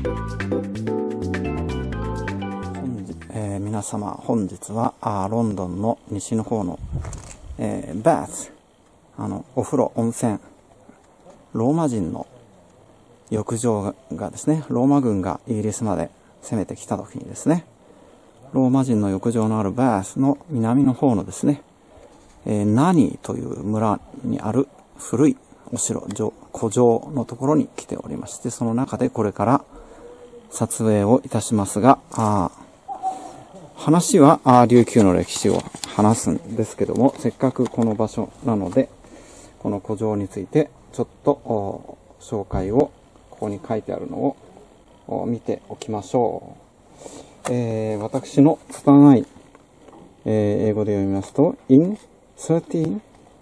皆様、本日はロンドンの西の方の、バース、お風呂、温泉、ローマ人の浴場がですね、ローマ軍がイギリスまで攻めてきた時にですね、ローマ人の浴場のあるバースの南の方のですね、ナニーという村にある古いお城、古城のところに来ておりまして、その中でこれから撮影をいたしますが、話は琉球の歴史を話すんですけども、せっかくこの場所なので、この古城についてちょっと紹介をここに書いてあるのを見ておきましょう。私の拙い、英語で読みますと、In 1373,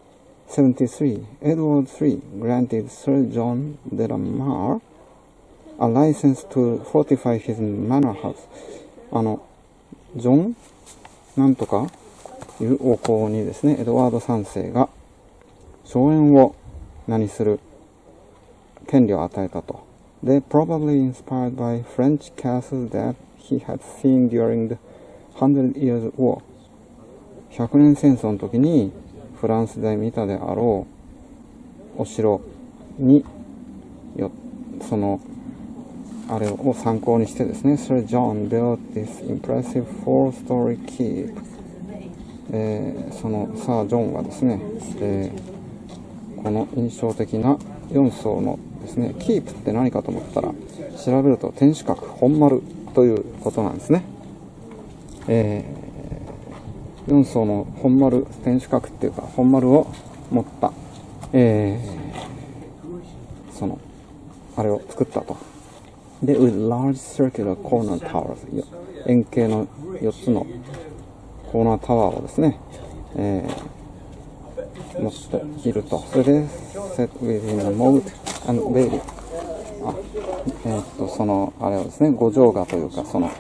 Edward III granted Sir John de la Mar a license to fortify his manor house. ジョンなんとかいう王侯にですね、エドワード3世が荘園を何する権利を与えたと。They probably inspired by French castles that he had seen during the Hundred Years' War. 100年戦争の時にフランスで見たであろうお城にそのあれを参考にしてですね、Sir John built this impressive four-story keep. そのサー・ジョンはですね、この印象的な4層のですね、キープって何かと思ったら、調べると天守閣本丸ということなんですね。4層の本丸、天守閣っていうか本丸を持った、そのあれを作ったと。で、with large circular corner towers、円形の4つのコーナータワーをですね、持っていると。それで、set within a moat and bailey。その、あれをですね、五条河というか、その、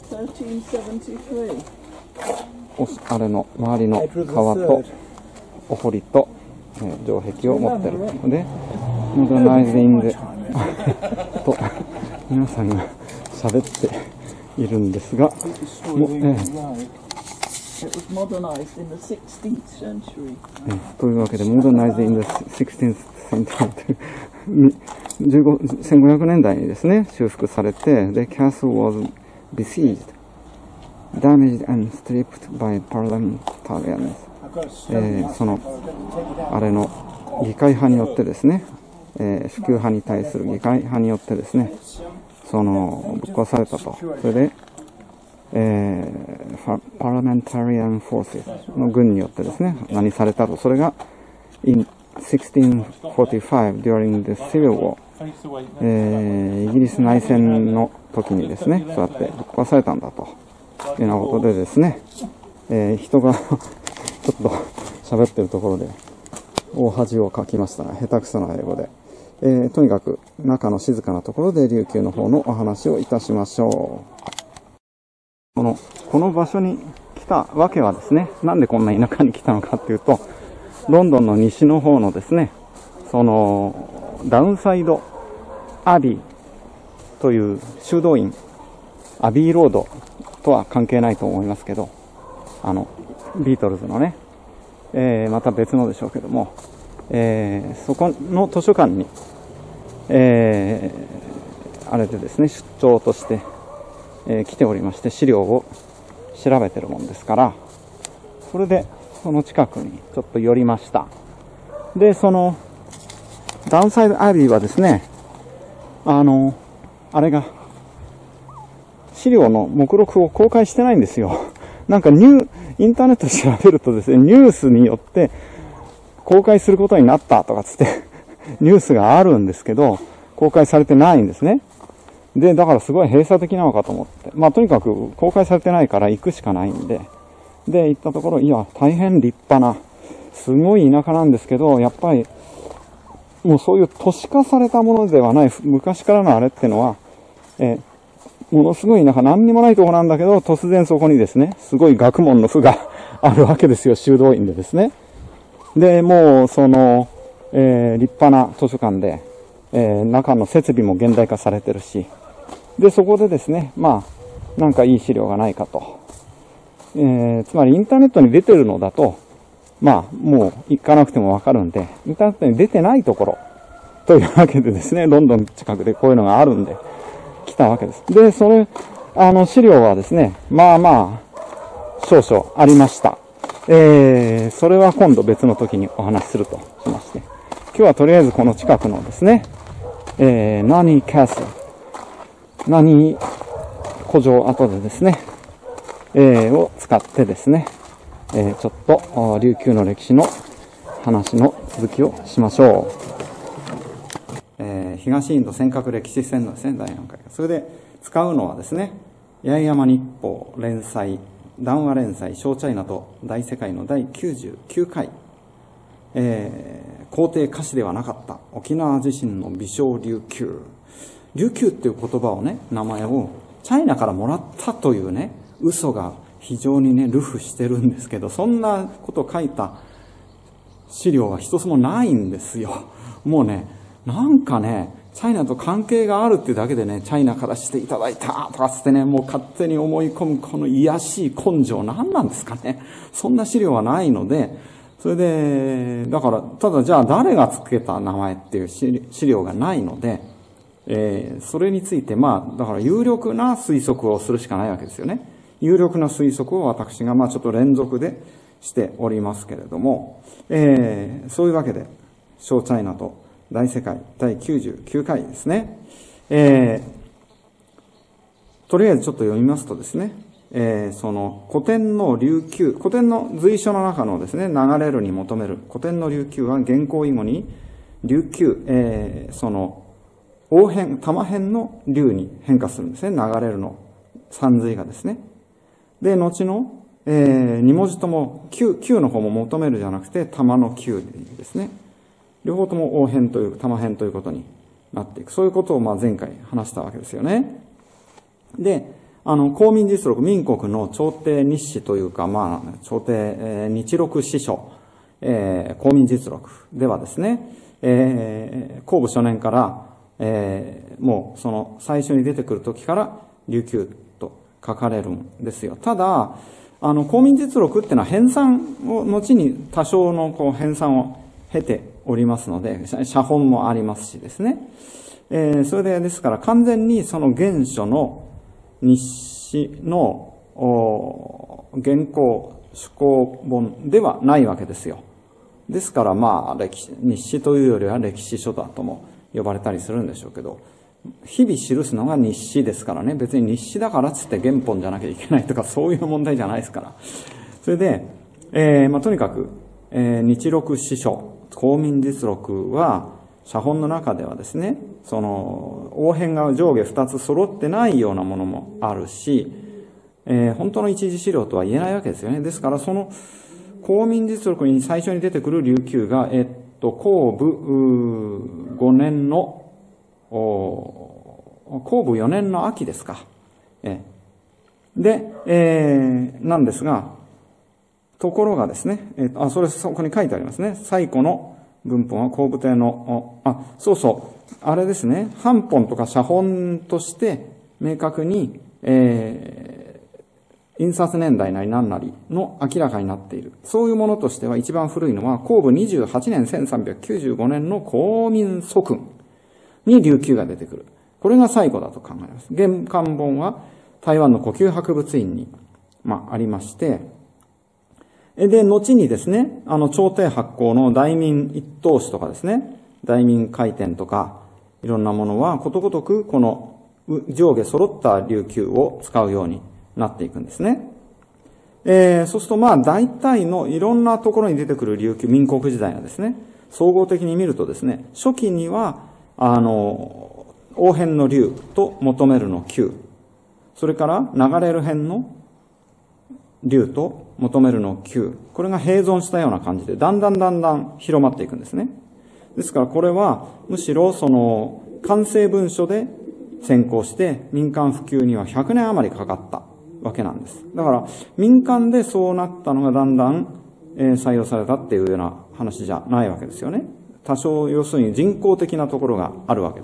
あれの周りの川と、お堀と、城壁を持っている。で、modernizing the と、皆さんが喋っているんですが、というわけで、modernized in the 16th century 1500年代にですね、修復されて、the castle was besieged, damaged and stripped by parliamentarians。その、あれの議会派によってですね、主給派に対する議会派によってですね、そのぶっ壊されたと。それで、parliamentarian forces の軍によってですね、何されたと。それが in 1645 during the Civil War、イギリス内戦の時にですね、そうやってぶっ壊されたんだというようなことでですね、人がちょっと喋ってるところで大恥をかきましたが、下手くそな英語で。とにかく中の静かなところで琉球の方のお話をいたしましょう。この場所に来たわけはですね、なんでこんな田舎に来たのかっていうと、ロンドンの西の方のですね、そのダウンサイドアビーという修道院、アビーロードとは関係ないと思いますけど、ビートルズのね、また別のでしょうけども、そこの図書館に、あれでですね、出張として、来ておりまして、資料を調べてるもんですから、それでその近くにちょっと寄りました。で、そのダウンサイドアビーはですね、あれが資料の目録を公開してないんですよ。なんかインターネットで調べるとですね、ニュースによって公開することになったとかつってニュースがあるんですけど、公開されてないんですね。で、だからすごい閉鎖的なのかと思って。まあとにかく公開されてないから行くしかないんで。で、行ったところ、いや、大変立派な、すごい田舎なんですけど、やっぱり、もうそういう都市化されたものではない、昔からのあれってのは、ものすごい田舎、何にもないところなんだけど、突然そこにですね、すごい学問の府があるわけですよ、修道院でですね。で、もう、その、立派な図書館で、中の設備も現代化されてるし、 で、そこでですね、まあ、なんかいい資料がないかと。つまりインターネットに出てるのだと、まあ、もう行かなくてもわかるんで、インターネットに出てないところ、というわけでですね、ロンドン近くでこういうのがあるんで、来たわけです。で、それ、資料はですね、まあまあ、少々ありました。それは今度別の時にお話しするとしまして、今日はとりあえずこの近くのですね、ナニーキャスル、ナニー古城跡でですね、を使ってですね、ちょっと琉球の歴史の話の続きをしましょう。東インド尖閣歴史戦のですね、第4回。それで使うのはですね、八重山日報連載、談話連載、小チャイナと大世界の第99回、皇帝歌詞ではなかった沖縄地震の微小琉球。琉球っていう言葉をね、名前をチャイナからもらったというね、嘘が非常にね、流布してるんですけど、そんなことを書いた資料は一つもないんですよ。もうね、なんかね、チャイナと関係があるっていうだけでね、チャイナからしていただいたとかつってね、もう勝手に思い込むこの卑しい根性、何なんですかね。そんな資料はないので、それで、だから、ただじゃあ誰がつけた名前っていう資料がないので、それについて、まあ、だから有力な推測をするしかないわけですよね。有力な推測を私が、まあちょっと連続でしておりますけれども、そういうわけで、小チャイナと大世界第99回ですね。とりあえずちょっと読みますとですね、その古典の琉球、古典の随書の中のですね、流れるに求める古典の琉球は原稿以後に琉球、その王変、玉変の竜に変化するんですね。流れるの山水がですね。で、後の、二文字とも、旧の方も求めるじゃなくて、玉の旧ですね。両方とも王変という、玉変ということになっていく。そういうことをまあ前回話したわけですよね。で、公民実録、民国の朝廷日誌というか、まあ、朝廷、日録史書、公民実録ではですね、公武初年から、もうその最初に出てくる時から琉球と書かれるんですよ。ただ、公民実録っていうのは編纂を、後に多少のこう編纂を経ておりますので、写本もありますしですね。それで、ですから完全にその原書の日誌の原稿、手稿本ではないわけですよ。ですからまあ、日誌というよりは歴史書だとも呼ばれたりするんでしょうけど、日々記すのが日誌ですからね、別に日誌だからっつって原本じゃなきゃいけないとかそういう問題じゃないですから。それで、まあとにかく、日録史書、公民実録は写本の中ではですね、その王編が上下2つ揃ってないようなものもあるし、本当の一次資料とは言えないわけですよね。ですからその公民実録に最初に出てくる琉球が、公武5年の公武4年の秋ですか。で、なんですが、ところがですね、そこに書いてありますね。最古の文本は公武帝の、そうそう、あれですね、版本とか写本として明確に、印刷年代なり何なりの明らかになっている。そういうものとしては一番古いのは、公武28年1395年の公民祖訓に琉球が出てくる。これが最古だと考えます。原刊本は台湾の故宮博物院に、ありまして、で、後にですね、朝廷発行の大民一等紙とかですね、大民回転とか、いろんなものはことごとくこの上下揃った琉球を使うようになっていくんですね。そうすると大体のいろんなところに出てくる琉球、民国時代のですね、総合的に見るとですね、初期には、王編の竜と求めるの球、それから流れる編の竜と求めるの球、これが併存したような感じで、だんだん広まっていくんですね。ですからこれは、むしろその、完成文書で先行して民間普及には100年余りかかったわけなんです。だから民間でそうなったのがだんだん採用されたっていうような話じゃないわけですよね。多少要するに人工的なところがあるわけです。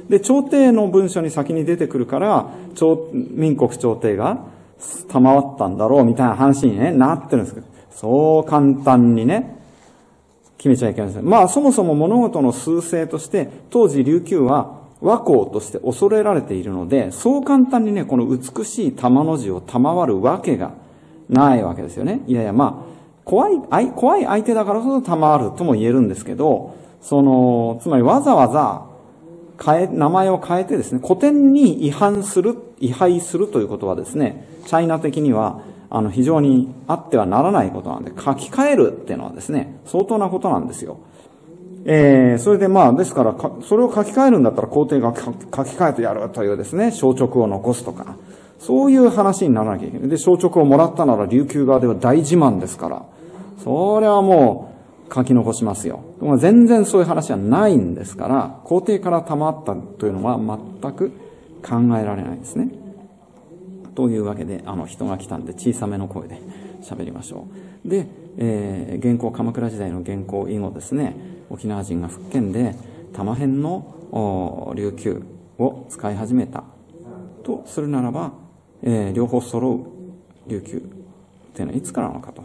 で、朝廷の文書に先に出てくるから、民国朝廷が賜ったんだろうみたいな話にね、なってるんですけど、そう簡単にね、決めちゃいけないんですよ。まあ、そもそも物事の趨勢として、当時琉球は倭寇として恐れられているので、そう簡単にね、この美しい玉の字を賜るわけがないわけですよね。いやいや、まあ、怖い相手だからこそ賜るとも言えるんですけど、つまりわざわざ名前を変えてですね、古典に違反するということはですね、チャイナ的には、非常にあってはならないことなんで、書き換えるっていうのはですね、相当なことなんですよ。それでまあ、ですから、それを書き換えるんだったら皇帝が書き換えてやるというですね、消直を残すとか、そういう話にならなきゃいけない。で、消直をもらったなら琉球側では大自慢ですから、それはもう書き残しますよ。全然そういう話はないんですから、皇帝から賜ったというのは全く考えられないですね。というわけで、人が来たんで小さめの声で喋りましょう。で、鎌倉時代の元寇以後ですね、沖縄人が福建で玉辺の琉球を使い始めたとするならば、両方揃う琉球っていうのはいつからなのかと。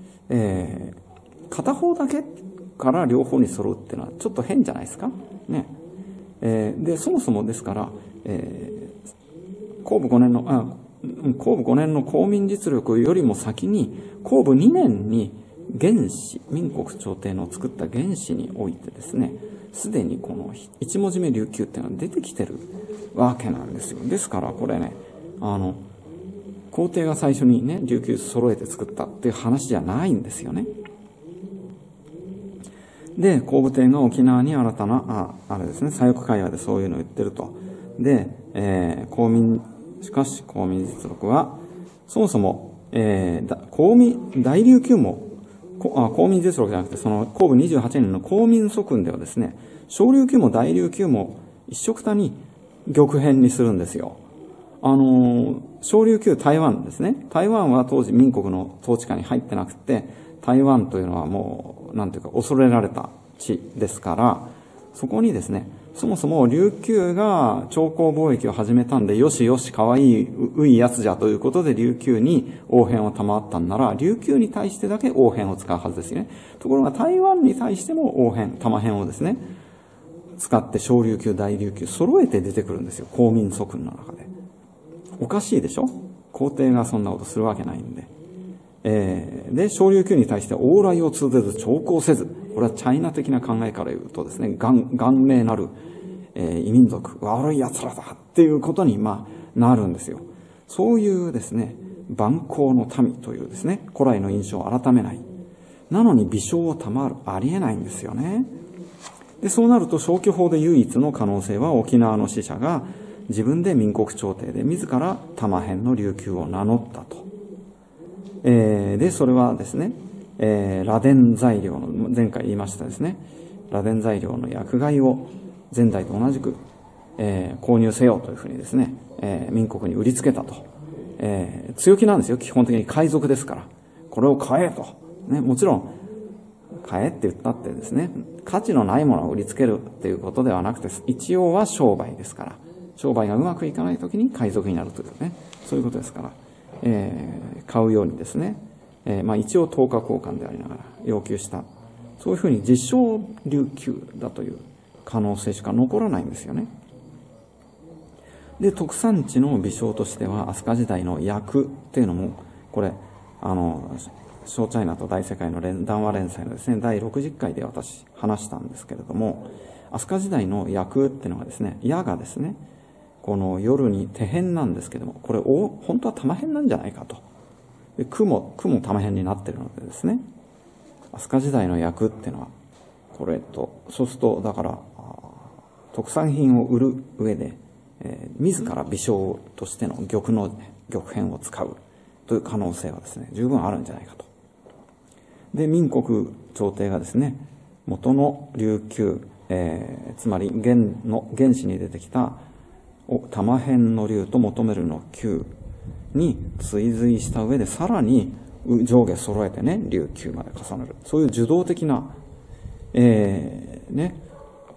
片方だけから両方に揃うっていうのはちょっと変じゃないですかね。で、そもそもですから、公武5年の公民実力よりも先に、公武2年に原始、民国朝廷の作った原始においてですね、すでにこの一文字目琉球っていうのは出てきてるわけなんですよ。ですからこれね、皇帝が最初にね、琉球揃えて作ったっていう話じゃないんですよね。で、皇武帝が沖縄に新たな、あれですね、左翼会話でそういうのを言ってると。で、しかし公民実録は、そもそも、大琉球も、公民実録じゃなくて、その公武28年の公民祖訓ではですね、小琉球も大琉球も一緒くたに玉片にするんですよ。小琉球台湾ですね。台湾は当時民国の統治下に入ってなくて、台湾というのはもう、なんていうか、恐れられた地ですから、そこにですね、そもそも琉球が朝貢貿易を始めたんで、よしよし、かわいい、いやつじゃということで琉球に王辺を賜ったんなら、琉球に対してだけ王辺を使うはずですよね。ところが台湾に対しても王辺、玉辺をですね、使って小琉球、大琉球、揃えて出てくるんですよ。公民祖訓の中で。おかしいでしょ？皇帝がそんなことするわけないんで。で、小琉球に対して往来を通ぜず、朝貢せず、これはチャイナ的な考えから言うとですね、顔面なる、異民族、悪い奴らだっていうことに、なるんですよ。そういうですね、蛮行の民というですね、古来の印象を改めない。なのに微笑を賜る。ありえないんですよね。で、そうなると消去法で唯一の可能性は沖縄の使者が自分で民国朝廷で自ら玉辺の琉球を名乗ったと。で、それはですね、螺鈿材料の、前回言いましたですね、螺鈿材料の薬害を前代と同じく、購入せよというふうにですね、民国に売りつけたと。強気なんですよ。基本的に海賊ですから。これを買えと。ね、もちろん、買えって言ったってですね、価値のないものを売りつけるっていうことではなくて、一応は商売ですから。商売がうまくいかないときに海賊になるというね、そういうことですから。買うようにですね、一応等価交換でありながら要求した。そういうふうに実証琉球だという可能性しか残らないんですよね。で、特産地の微笑としては、飛鳥時代の訳っていうのも、これ、小チャイナと大世界の談話連載のですね、第60回で私話したんですけれども、飛鳥時代の訳っていうのがですね、矢がですね、この夜に手辺なんですけども、これ本当は玉辺なんじゃないかと。で、句も玉辺になってるのでですね、飛鳥時代の訳っていうのは、これそうすると、だから、特産品を売る上で、自ら微笑としての玉片を使うという可能性はですね、十分あるんじゃないかと。で、民国朝廷がですね、元の琉球、つまり原始に出てきた玉辺の竜と求めるの球に追随した上で、さらに上下揃えてね、琉球まで重ねる。そういう受動的な、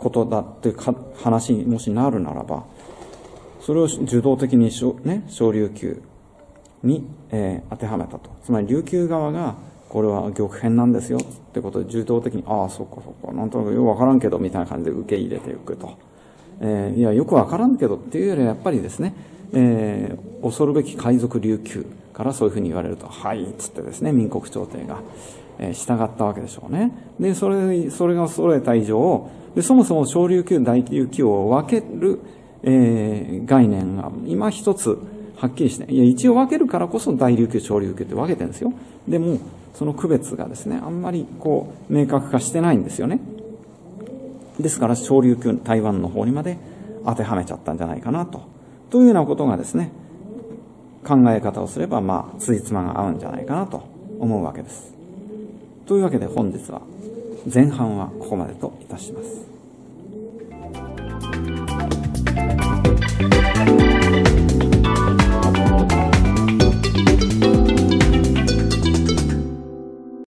ことだって話にもしなるならば、それを受動的に小琉球に、当てはめたと。つまり琉球側が、これは玉片なんですよってことで受動的に、ああ、そっかそっか、なんとなくよくわからんけど、みたいな感じで受け入れていくと。いや、よくわからんけどっていうよりはやっぱりですね、恐るべき海賊琉球からそういうふうに言われると、はい、つってですね、民国朝廷が、従ったわけでしょうね。で、それが揃えた以上、で、そもそも小琉球、大琉球を分ける、概念が今一つはっきりして、いや、一応分けるからこそ大琉球、小琉球って分けてるんですよ。でも、その区別がですね、あんまりこう、明確化してないんですよね。ですから、小琉球、台湾の方にまで当てはめちゃったんじゃないかなと。というようなことがですね、考え方をすれば、まあ、ついつまが合うんじゃないかなと思うわけです。というわけで本日は、前半はここまでといたします。